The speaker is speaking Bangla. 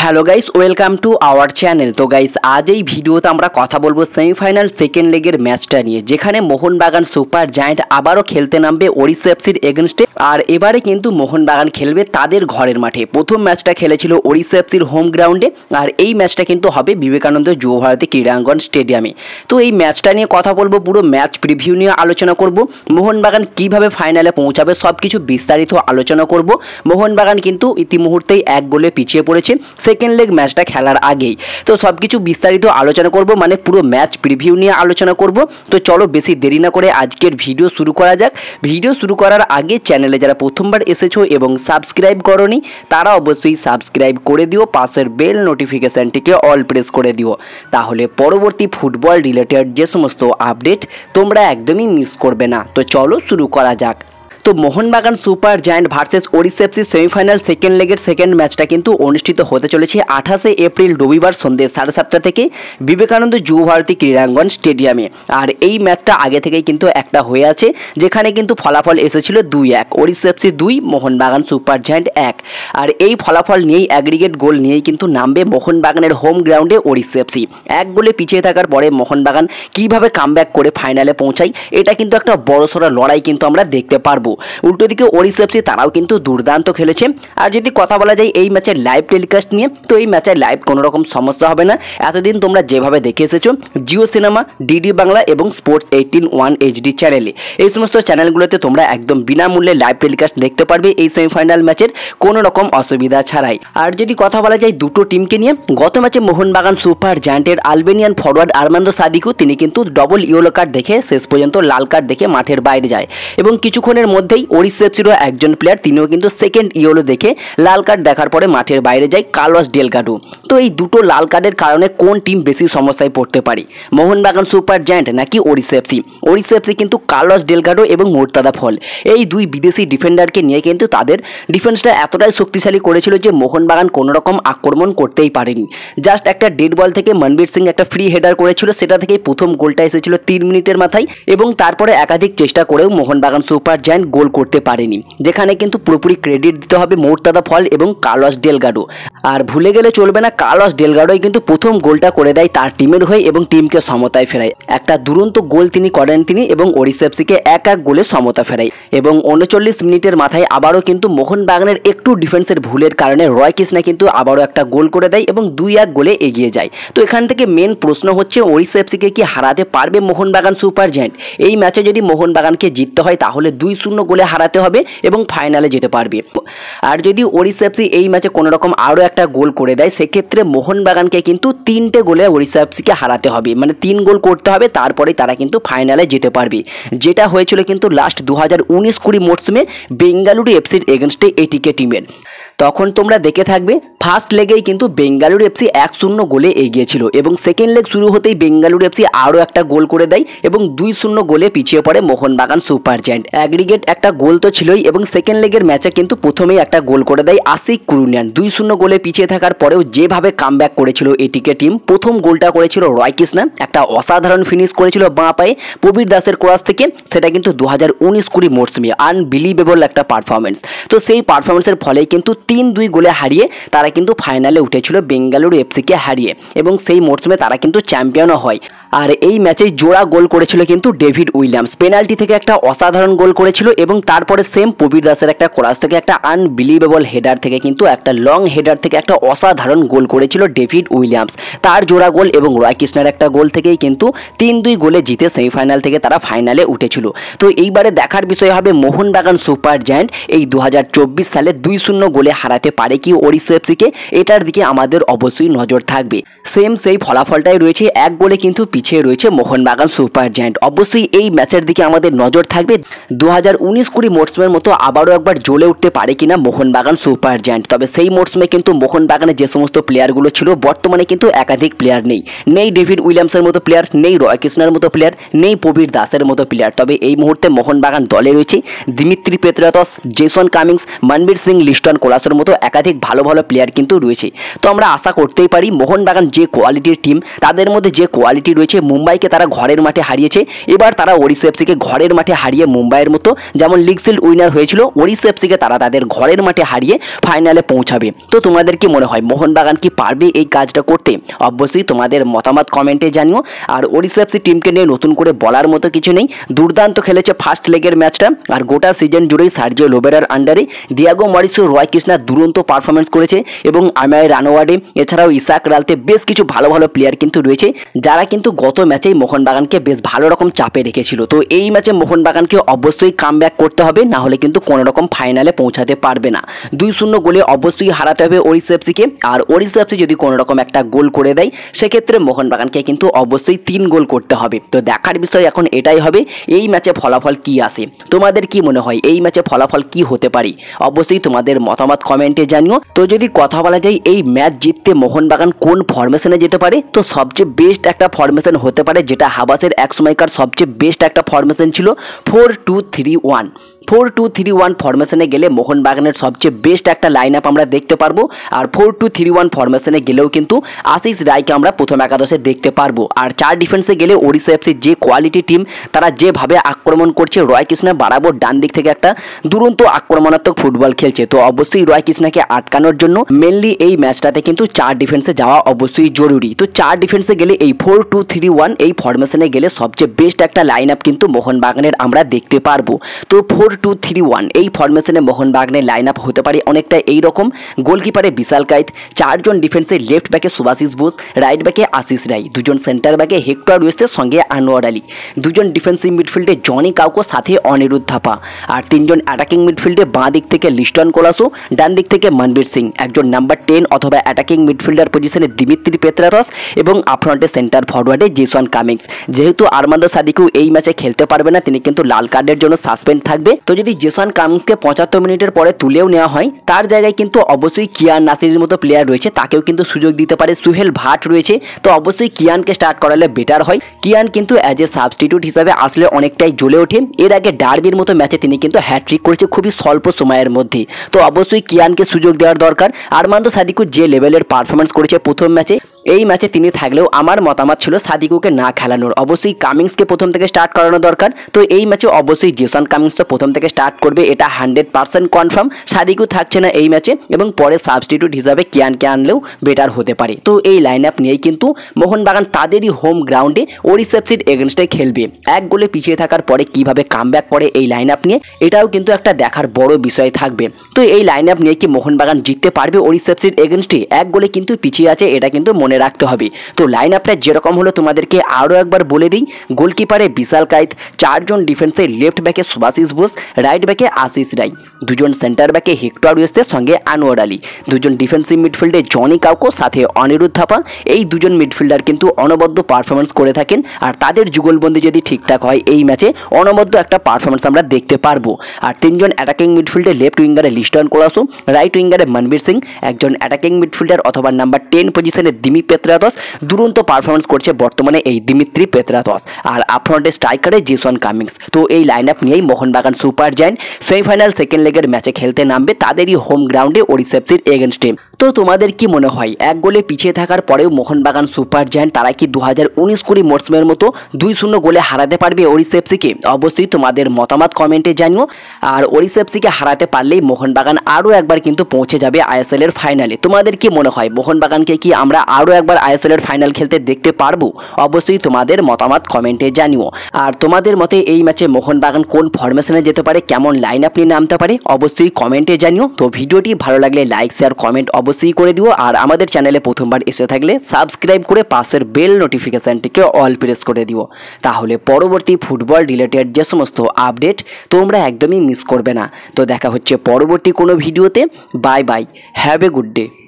Hello guys, welcome to our channel. তো গাইস, আজ এই ভিডিওতে আমরা কথা বলবো সেমিফাইনাল সেকেন্ড লেগের ম্যাচটা নিয়ে, যেখানে মোহনবাগান সুপার জায়ান্ট আবারও খেলতে নামবে ওড়িশা এফসির এগেনস্টে। আর এবারে কিন্তু মোহনবাগান খেলবে তাদের ঘরের মাঠে। প্রথম ম্যাচটা খেলেছিল ওড়িশা এফসির হোম গ্রাউন্ডে, আর এই ম্যাচটা কিন্তু হবে বিবেকানন্দ যুবভারতী ক্রীড়াঙ্গন স্টেডিয়ামে। তো এই ম্যাচটা নিয়ে কথা বলবো, পুরো ম্যাচ প্রিভিউ নিয়ে আলোচনা করব, মোহনবাগান কিভাবে ফাইনালে পৌঁছাবে সব কিছু বিস্তারিত আলোচনা করব। মোহনবাগান কিন্তু ইতিমুহূর্তেই এক গোলে পিছিয়ে পড়েছে সেকেন্ড লেগ ম্যাচটা খেলার আগেই। তো সব কিছু বিস্তারিত আলোচনা করব, মানে পুরো ম্যাচ প্রিভিউ নিয়ে আলোচনা করব। তো চলো বেশি দেরি না করে আজকের ভিডিও শুরু করা যাক। ভিডিও শুরু করার আগে চ্যানেলে যারা প্রথমবার এসেছো এবং সাবস্ক্রাইব করোনি তারা অবশ্যই সাবস্ক্রাইব করে দিও, পাশের বেল নোটিফিকেশানটিকে অল প্রেস করে দিও, তাহলে পরবর্তী ফুটবল রিলেটেড যে সমস্ত আপডেট তোমরা একদমই মিস করবে না। তো চলো শুরু করা যাক। তো Mohun Bagan super giant versus Odisha FC semifinal second লেগের সেকেন্ড ম্যাচটা কিন্তু অনুষ্ঠিত হতে চলেছে 28 এপ্রিল রবিবার সন্ধ্যে 7:30 থেকে বিবেকানন্দ যুবভারতী ক্রীড়াঙ্গন স্টেডিয়ামে। আর এই ম্যাচটা আগে থেকেই কিন্তু একটা হয়ে আছে, যেখানে কিন্তু ফলাফল এসেছিল 2-1, Odisha FC 2 Mohun Bagan super giant 1। আর এই ফলাফল নিয়েই অ্যাগ্রিগেট গোল নিয়েই কিন্তু নামবে মোহনবাগানের হোম গ্রাউন্ডে ওড়িশা এফসি। এক গোলে পিছিয়ে থাকার পরে মোহনবাগান কীভাবে কামব্যাক করে ফাইনালে পৌঁছায়, এটা কিন্তু একটা বড়সড় লড়াই কিন্তু আমরা দেখতে পারবো। উল্টো দিকে ওড়িশা এফসি তারাও কিন্তু দুর্দান্ত খেলেছে। আর যদি কথা বলা যায় এই ম্যাচের লাইভ টেলিকাস্ট নিয়ে, তো এই ম্যাচের লাইভ কোনো রকম সমস্যা হবে না। এতদিন তোমরা যেভাবে দেখে এসেছো জিও সিনেমা, ডিডি বাংলা এবং স্পোর্টস 18 HD চ্যানেলে, এই সমস্ত চ্যানেলগুলোতে তোমরা একদম বিনামূল্যে লাইভ টেলিকাস্ট দেখতে পারবে এই সেমিফাইনাল ম্যাচের কোনো রকম অসুবিধা ছাড়াই। আর যদি কথা বলা যায় দুটো টিমকে নিয়ে, গত ম্যাচে মোহনবাগান সুপার জায়ান্টের আলবেনিয়ান ফরওয়ার্ড আর্মান্দো সাদিকু তিনি কিন্তু ডবল ইয়েলো কার্ড দেখে শেষ পর্যন্ত লাল কার্ড দেখে মাঠের বাইরে যায়, এবং কিছুক্ষণের মধ্যেই ওড়িশা এফসিরও একজন প্লেয়ার তিনিও কিন্তু সেকেন্ড ইয়েলো দেখে লাল কার্ড দেখার পরে মাঠের বাইরে যায়, কার্লোস ডেলগাডো। তো এই দুটো লাল কার্ডের কারণে কোন টিম বেশি সমস্যায় পড়তে পারে, মোহনবাগান সুপার জায়ান্ট নাকি ওড়িশা এফসি? ওড়িশা এফসি কিন্তু কার্লোস ডেলগাডো এবং মোর্তাদা ফল, এই দুই বিদেশি ডিফেন্ডারকে নিয়ে কিন্তু তাদের ডিফেন্সটা এতটাই শক্তিশালী করেছিল যে মোহনবাগান কোনো রকম আক্রমণ করতেই পারেনি। জাস্ট একটা ডেড বল থেকে মনবীর সিং একটা ফ্রি হেডার করেছিল, সেটা থেকেই প্রথম গোলটা এসেছিল 3 মিনিটের মাথায়, এবং তারপরে একাধিক চেষ্টা করেও মোহনবাগান সুপার জায়ান্ট গোল করতে পারেনি, যেখানে কিন্তু পুরোপুরি ক্রেডিট দিতে হবে মোর্তাদা ফল এবং কার্লোস ডেলগাডো। আর ভুলে গেলে চলবে না, কার্লোস ডেলগাডোই কিন্তু প্রথম গোলটা করে দেয় তার টিমের হয়ে এবং টিমকে সমতায় ফেরায়। একটা দুরন্ত গোল তিনি করেন তিনি, এবং ওড়িশা এফসিকে 1-1 গোলে সমতা ফেরায়। এবং 39 মিনিটের মাথায় আবারও কিন্তু মোহনবাগানের একটু ডিফেন্সের ভুলের কারণে রয় কৃষ্ণা কিন্তু আবারও একটা গোল করে দেয় এবং 2-1 গোলে এগিয়ে যায়। তো এখান থেকে মেন প্রশ্ন হচ্ছে, ওড়িশা এফসিকে কি হারাতে পারবে মোহনবাগান সুপার জায়ান্ট? এই ম্যাচে যদি মোহনবাগানকে জিততে হয় তাহলে 2-0 গোলে হারাতে হবে এবং ফাইনালে যেতে পারবে। আর যদি ওড়িশা এফসি এই ম্যাচে কোনো রকম আরও একটা গোল করে দেয়, সেক্ষেত্রে মোহনবাগানকে কিন্তু 3টে গোলে ওড়িশা এফসিকে হারাতে হবে, মানে 3 গোল করতে হবে, তারপরেই তারা কিন্তু ফাইনালে যেতে পারবে। যেটা হয়েছিল কিন্তু লাস্ট 2019-20 মরশুমে বেঙ্গালুরু এফসির এগেনস্টে এটিকে টিমের। তখন তোমরা দেখে থাকবে ফার্স্ট লেগেই কিন্তু বেঙ্গালুরু এফসি 1-0 গোলে এগিয়েছিল, এবং সেকেন্ড লেগ শুরু হতেই বেঙ্গালুরু এফসি আরও একটা গোল করে দেয় এবং 2-0 গোলে পিছিয়ে পড়ে মোহনবাগান সুপার জায়ান্ট। অ্যাগ্রিগেট একটা গোল তো ছিলই, এবং সেকেন্ড লেগের ম্যাচে কিন্তু প্রথমেই একটা গোল করে দেয় আশিক কুরুনিয়ান। 2-0 গোলে পিছিয়ে থাকার পরেও যেভাবে কামব্যাক করেছিল এটিকে টিম, প্রথম গোলটা করেছিল রয় কৃষ্ণা, একটা অসাধারণ ফিনিশ করেছিল বাঁ পায়ে প্রবীর দাসের ক্রস থেকে, সেটা কিন্তু 2019-20 মরশুমে আনবিলিভেবল একটা পারফরমেন্স। তো সেই পারফরমেন্সের ফলেই কিন্তু 3-2 গোলে হারিয়ে তারা কিন্তু ফাইনালে উঠেছিল বেঙ্গালুরু এফসিকে হারিয়ে, এবং সেই মরশুমে তারা কিন্তু চ্যাম্পিয়নও হয়। আর এই ম্যাচে জোড়া গোল করেছিল কিন্তু ডেভিড উইলিয়ামস, পেনাল্টি থেকে একটা অসাধারণ গোল করেছিল, এবং তারপরে সেম প্রবীর দাসের একটা ক্রস থেকে একটা আনবিলিভেবল হেডার থেকে কিন্তু একটা লং হেডার থেকে একটা অসাধারণ গোল করেছিল ডেভিড উইলিয়ামস, তার জোড়া গোল এবং রয় কৃষ্ণের একটা গোল থেকেই কিন্তু 3-2 গোলে জিতে সেমিফাইনাল থেকে তারা ফাইনালে উঠেছিল। তো এইবারে দেখার বিষয় হবে মোহনবাগান সুপার জায়ান্ট এই 2024 সালে 2-0 গোলে হারাতে পারে কি ওড়িশা এফসিকে, এটার দিকে আমাদের অবশ্যই নজর থাকবে। সেম সেই ফলাফলটাই রয়েছে, 1 গোলে কিন্তু পিছিয়ে রয়েছে মোহনবাগান সুপার জায়ান্ট। অবশ্যই এই ম্যাচের দিকে আমাদের নজর থাকবে। 2019-20 মরশুমের মতো আবারও একবার জ্বলে উঠতে পারে কিনা মোহনবাগান সুপার জায়ান্ট। তবে সেই মরশুমে কিন্তু মোহনবাগানে যে সমস্ত প্লেয়ারগুলো ছিল, বর্তমানে কিন্তু একাধিক প্লেয়ার নেই ডেভিড উইলিয়ামসের মতো প্লেয়ার, নেই রয় কৃষ্ণের মতো প্লেয়ার, নেই প্রবীর দাসের মতো প্লেয়ার। তবে এই মুহূর্তে মোহনবাগান দলে রয়েছে Dimitri Petratos, Jason Cummings, Manvir Singh, Liston Colaco পলাশের মতো একাধিক ভালো ভালো প্লেয়ার কিন্তু রয়েছে। তো আমরা আশা করতেই পারি মোহনবাগান যে কোয়ালিটির টিম, তাদের মধ্যে যে কোয়ালিটি রয়েছে, মুম্বাইকে তারা ঘরের মাঠে হারিয়েছে, এবার তারা ওড়িশা এফসিকে ঘরের মাঠে হারিয়ে মুম্বাইয়ের মতো যেমন লিগ শিল্ড উইনার হয়েছিল, ওড়িশা এফসিকে তারা তাদের ঘরের মাঠে হারিয়ে ফাইনালে পৌঁছাবে। তো তোমাদের কি মনে হয় মোহনবাগান কি পারবে এই কাজটা করতে? অবশ্যই তোমাদের মতামত কমেন্টে জানিও। আর ওড়িশা এফসি টিমকে নিয়ে নতুন করে বলার মতো কিছু নেই, দুর্দান্ত খেলেছে ফার্স্ট লেগের ম্যাচটা। আর গোটা সিজন জুড়েই সার্জিও লোবেরার আন্ডারে দিয়াগো মরিসো, রয় কৃষ্ণা দুরন্ত পারফরমেন্স করেছে এবং আমায় রানোয়ার্ডে এছাড়াও ইসাক রালতে বেশ কিছু ভালো ভালো প্লেয়ার কিন্তু রয়েছে, যারা কিন্তু গত ম্যাচেই মোহনবাগানকে বেশ ভালো রকম চাপে রেখেছিল। তো এই ম্যাচে মোহনবাগানকে অবশ্যই কামব্যাক করতে হবে, না হলে কিন্তু কোনো রকম ফাইনালে পৌঁছাতে পারবে না। 2-0 গোলে অবশ্যই হারাতে হবে ওড়িশা এফসিকে। আর ওড়িশা এফসি যদি কোনো রকম একটা গোল করে দেয়, সেক্ষেত্রে মোহনবাগানকে কিন্তু অবশ্যই 3 গোল করতে হবে। তো দেখার বিষয় এখন এটাই হবে এই ম্যাচে ফলাফল কি আসে। তোমাদের কি মনে হয় এই ম্যাচে ফলাফল কি হতে পারে? অবশ্যই তোমাদের মতামত কমেন্টে জানিও। তো যদি কথা বলা যায় এই ম্যাচ জিততে মোহনবাগান কোন ফরমেশনে যেতে পারে, তো সবচেয়ে বেস্ট একটা ফরমেশন হতে পারে, যেটা হাবাসের এক সময়কার সবচেয়ে বেস্ট একটা ফরমেশন ছিল 4-2-3-1। 4-2-3-1 ফরমেশনে গেলে মোহনবাগানের সবচেয়ে বেস্ট একটা লাইন আপ আমরা দেখতে পারবো। আর 4-2-3-1 ফরমেশনে গেলেও কিন্তু আশিস রায়কে আমরা প্রথম একাদশে দেখতে পারবো। আর 4 ডিফেন্সে গেলে ওড়িশা এফসি যে কোয়ালিটি টিম, তারা যেভাবে আক্রমণ করছে, রয় কৃষ্ণা বাড়াবো ডান দিক থেকে একটা দুরন্ত আক্রমণাত্মক ফুটবল খেলছে। তো অবশ্যই রয় কৃষ্ণাকে আটকানোর জন্য মেনলি এই ম্যাচটাতে কিন্তু 4 ডিফেন্সে যাওয়া অবশ্যই জরুরি। তো 4 ডিফেন্সে গেলে এই 4-2-3-1 এই ফরমেশনে গেলে সবচেয়ে বেস্ট একটা লাইন আপ কিন্তু মোহনবাগানের আমরা দেখতে পারবো। তো 4-2-3-1 এই ফরমেশনে মোহনবাগানের লাইন আপ হতে পারে অনেকটা এইরকম। গোলকিপারে বিশাল কাইত, 4 জন ডিফেন্সে, লেফট ব্যাকে সুভাশিস বোস, রাইট ব্যাকে আশিস রায়, 2 জন সেন্টার ব্যাকে হেক্টর রয়েছে সঙ্গে আনোয়ার আলী, 2 জন ডিফেন্সিভ মিডফিল্ডে জনি কাউকো সাথে অনিরুদ্ধ থাপা, আর 3 জন অ্যাটাকিং মিডফিল্ডে বাঁ দিক থেকে লিস্টন কোলাসো, ডান দিক থেকে মনবীর সিং, একজন নাম্বার 10 অথবা অ্যাটাকিং মিডফিল্ডার পজিশনে দিমিত্রি পেত্রারস এবং আপফ্রন্টে সেন্টার ফরওয়ার্ডে জেসন কামিংস। যেহেতু আরমান্দো সাদিকু এই ম্যাচে খেলতে পারবে না, তিনি কিন্তু লাল কার্ডের জন্য সাসপেন্ড থাকবে। তো যদি জেসন কামিংসকে 75 মিনিটের পরে তুলেও নেওয়া হয়, তার জায়গায় কিন্তু অবশ্যই কিয়ান নাসিরের মতো প্লেয়ার রয়েছে, তাকেও কিন্তু সুযোগ দিতে পারে। সুহেল ভাট রয়েছে, তো অবশ্যই কিয়ানকে স্টার্ট করালে বেটার হয়। কিয়ান কিন্তু অ্যাজ এ সাবস্টিটিউট হিসাবে আসলে অনেকটাই জ্বলে ওঠে। এর আগে ডার্বির মতো ম্যাচে তিনি কিন্তু হ্যাট্রিক করেছে খুবই স্বল্প সময়ের মধ্যে। তো অবশ্যই কিয়ানকে সুযোগ দেওয়ার দরকার। আরমান্দো সাদিকু যে লেভেলের পারফরমেন্স করেছে প্রথম ম্যাচে, এই ম্যাচে তিনি থাকলেও আমার মতামত ছিল সাদিকুকে না খেলানোর। অবশ্যই কামিংসকে প্রথম থেকে স্টার্ট করানো দরকার। তো এই ম্যাচে অবশ্যই জেসন কামিংস তো প্রথম থেকে স্টার্ট করবে, এটা 100% কনফার্ম। সাদিকু থাকছে না এই ম্যাচে এবং পরে সাবস্টিটিউট হিসাবে কিয়ানকে আনলেও বেটার হতে পারে। তো এই লাইন আপ নিয়েই কিন্তু মোহনবাগান তাদেরই হোম গ্রাউন্ডে ওড়িশা এফসির এগেনস্টে খেলবে। 1 গোলে পিছিয়ে থাকার পরে কিভাবে কামব্যাক করে এই লাইন আপ নিয়ে, এটাও কিন্তু একটা দেখার বড় বিষয় থাকবে। তো এই লাইন আপ নিয়ে কি মোহনবাগান জিততে পারবে ওড়িশা এফসির এগেনস্টে? 1 গোলে কিন্তু পিছিয়ে আছে, এটা কিন্তু মনে রাখতে হবে। তো লাইন আপটা যেরকম হলো তোমাদেরকে আরও একবার বলে দিই। গোলকিপারে বিশাল কাইত, 4 জন ডিফেন্সে, লেফট ব্যাকে সুভাশিস বোস, রাইট ব্যাকে আশিস রায়, 2 জন সেন্টার ব্যাকে হেক্টর রয়েছে সঙ্গে আনোয়ার আলী, 2 জন ডিফেন্সিভ মিডফিল্ডে জনি কাউকো সাথে অনিরুদ্ধ থাপা। এই 2 জন মিডফিল্ডার কিন্তু অনবদ্য পারফরমেন্স করে থাকেন। আর তাদের যুগলবন্দি যদি ঠিকঠাক হয়, এই ম্যাচে অনবদ্য একটা পারফরমেন্স আমরা দেখতে পারবো। আর 3 জন অ্যাটাকিং মিডফিল্ডে, লেফট উইঙ্গারে লিস্টন কোলাসো, রাইট উইঙ্গারে মনবীর সিং, একজন অ্যাটাকিং মিডফিল্ডার অথবা নাম্বার 10 পজিশনে দিমি পেত্রাতস, দুরন্ত পারফরমেন্স করছে বর্তমানে এই দিমিত্রি পেত্রাতস। আর আপফ্রন্টে স্ট্রাইকারে জেসন কামিংস। তো এই লাইন আপ নিয়েই Mohun Bagan super giant semifinal second লেগের ম্যাচে খেলতে নামবে তাদেরই হোম গ্রাউন্ডে ওড়িশা এফসির এগেনস্টে। তো তোমাদের কি মনে হয় 1 গোলে পিছিয়ে থাকার পরেও মোহনবাগান সুপার জায়ান্ট তারা কি 2019-20 মরসুমের মতো 2-0 গোলে হারাতে পারবে ওড়িশা এফসিকে? অবশ্যই তোমাদের মতামত কমেন্টে জানিও। আর ওড়িশা এফসিকে হারাতে পারলেই মোহনবাগান আরও একবার কিন্তু পৌঁছে যাবে আইএসএল এর ফাইনালে। তোমাদের কি মনে হয় মোহনবাগানকে কি আমরা আরও একবার আইএসএল এর ফাইনাল খেলতে দেখতে পারবো? অবশ্যই তোমাদের মতামত কমেন্টে জানিও। আর তোমাদের মতে এই ম্যাচে মোহনবাগান কোন ফরমেশনে যেতে পারে, কেমন লাইন আপ নিয়ে নামতে পারে, অবশ্যই কমেন্টে জানিও। তো ভিডিওটি ভালো লাগলে লাইক শেয়ার কমেন্ট অবশ্যই করে দিও। আর আমাদের চ্যানেলে প্রথমবার এসে থাকলে সাবস্ক্রাইব করে পাশের বেল নোটিফিকেশনটিকে অল প্রেস করে দিও, তাহলে পরবর্তী ফুটবল রিলেটেড যে সমস্ত আপডেট তোমরা একদমই মিস করবে না। তো দেখা হচ্ছে পরবর্তী কোনো ভিডিওতে। Bye bye, have a good day.